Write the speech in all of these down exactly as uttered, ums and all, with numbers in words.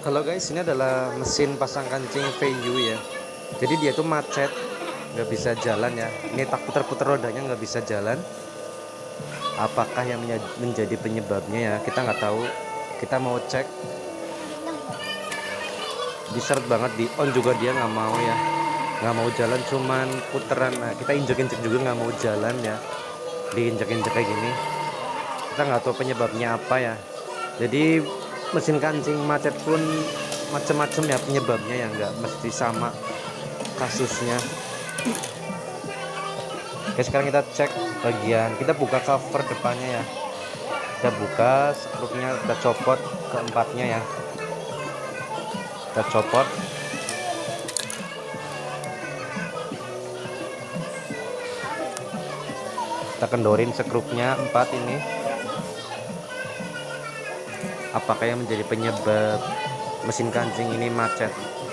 Halo guys, ini adalah mesin pasang kancing V U ya. Jadi dia tuh macet, nggak bisa jalan ya. Ini tak putar-putar rodanya nggak bisa jalan. Apakah yang menjadi penyebabnya ya? Kita nggak tahu. Kita mau cek. Di start banget, di on juga dia nggak mau ya. Nggak mau jalan, cuman puteran. Nah, kita injek-injek juga nggak mau jalan ya. Diinjek-injek kayak gini. Kita nggak tahu penyebabnya apa ya. Jadi mesin kancing macet pun macam-macam ya penyebabnya ya, nggak mesti sama kasusnya. Oke, sekarang kita cek bagian, kita buka cover depannya ya, kita buka skrupnya, kita copot keempatnya ya, kita copot. Kita kendorin skrupnya empat ini. Apakah yang menjadi penyebab mesin kancing ini macet?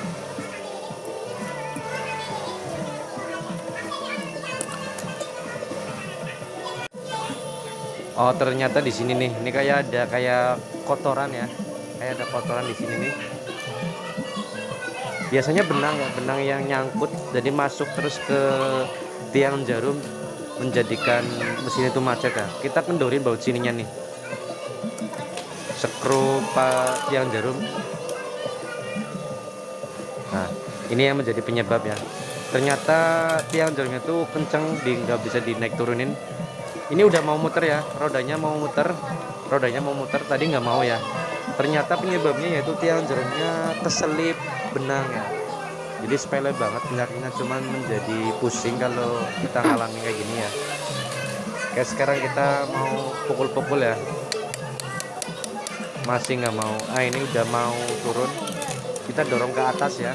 Oh, ternyata di sini nih. Ini kayak ada kayak kotoran ya. Kayak ada kotoran di sini nih. Biasanya benang ya, benang yang nyangkut jadi masuk terus ke tiang jarum menjadikan mesin itu macet ya. Kita kendorin baut sininya nih. Skrup tiang jarum. Nah, ini yang menjadi penyebab ya. Ternyata tiang jarumnya tuh kenceng, di nggak bisa dinaik turunin. Ini udah mau muter ya, rodanya mau muter, rodanya mau muter tadi nggak mau ya. Ternyata penyebabnya yaitu tiang jarumnya keselip benang ya. Jadi sepele banget penyakitnya, cuman menjadi pusing kalau kita ngalami kayak gini ya. Oke, sekarang kita mau pukul-pukul ya. Masih nggak mau. Ah, ini udah mau turun. Kita dorong ke atas ya.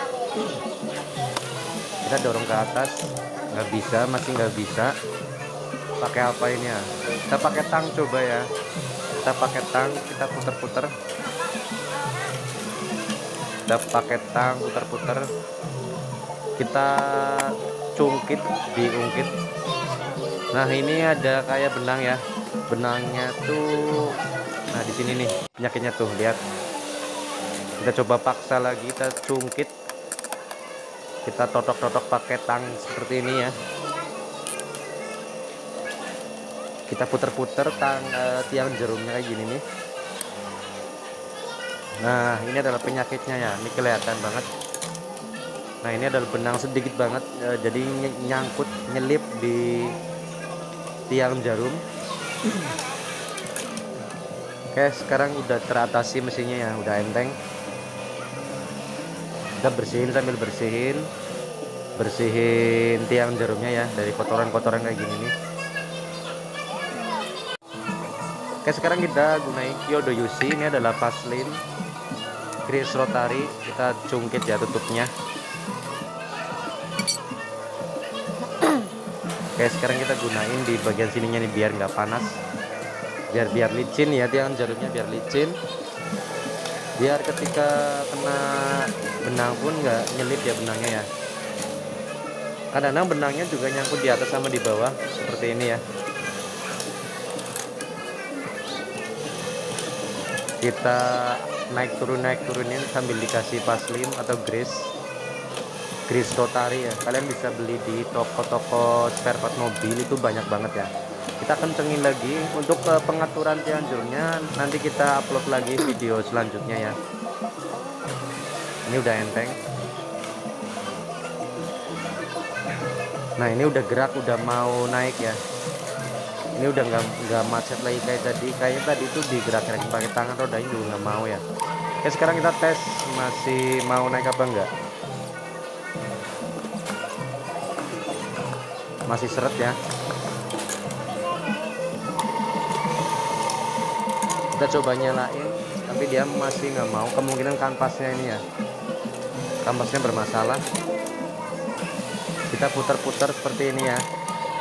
Kita dorong ke atas. Nggak bisa, masih nggak bisa. Pakai apa ini ya? Kita pakai tang coba ya. Kita pakai tang, kita puter-puter. Kita pakai tang, puter-puter. Kita cungkit, diungkit. Nah, ini ada kayak benang ya. Benangnya tuh, nah di sini nih penyakitnya tuh, lihat. Kita coba paksa lagi, kita cungkit, kita totok-totok pakai tang seperti ini ya. Kita puter-puter tang eh, tiang jarumnya kayak gini nih. Nah, ini adalah penyakitnya ya, ini kelihatan banget. Nah, ini adalah benang sedikit banget, eh, jadi nyangkut, nyelip di tiang jarum. Oke, sekarang udah teratasi mesinnya ya, udah enteng. Kita bersihin sambil bersihin, bersihin tiang jarumnya ya dari kotoran-kotoran kayak gini nih. Oke, sekarang kita gunain Kyodo Yushi. Ini adalah Vaseline grease rotary. Kita cungkit ya tutupnya. Oke, sekarang kita gunain di bagian sininya nih biar nggak panas, biar biar licin ya tiang jarumnya, biar licin, biar ketika kena benang pun nggak nyelip ya benangnya ya. Kadang-kadang benangnya juga nyangkut di atas sama di bawah seperti ini ya. Kita naik turun naik turunin sambil dikasih Vaseline atau grease grease rotary ya. Kalian bisa beli di toko-toko spare part mobil, itu banyak banget ya. Kita kencengin lagi untuk uh, pengaturan tiang jarumnya, nanti kita upload lagi video selanjutnya ya. Ini udah enteng. Nah, ini udah gerak, udah mau naik ya. Ini udah nggak nggak macet lagi kayak tadi. Kayaknya tadi tuh digerak-gerakin pakai tangan, rodanya juga nggak mau ya. Oke, sekarang kita tes masih mau naik apa enggak. Masih seret ya. Kita coba nyalain, tapi dia masih nggak mau. Kemungkinan kanvasnya ini ya, kanvasnya bermasalah. Kita putar-putar seperti ini ya.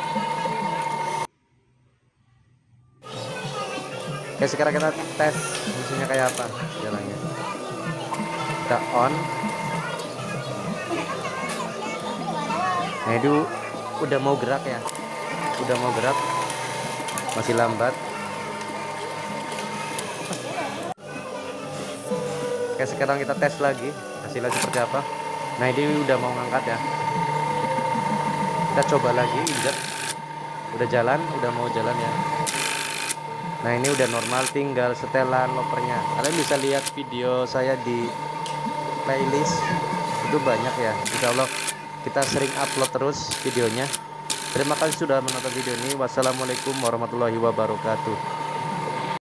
Oke, sekarang kita tes mesinnya kayak apa jalannya. Kita on. Nah, itu udah mau gerak ya, udah mau gerak, masih lambat. Oke, sekarang kita tes lagi hasilnya seperti apa. Nah, ini udah mau ngangkat ya. Kita coba lagi injek. Udah jalan, udah mau jalan ya. Nah, ini udah normal, tinggal setelan lopernya. Kalian bisa lihat video saya di playlist, itu banyak ya. Insya Allah kita sering upload terus videonya. Terima kasih sudah menonton video ini. Wassalamualaikum warahmatullahi wabarakatuh.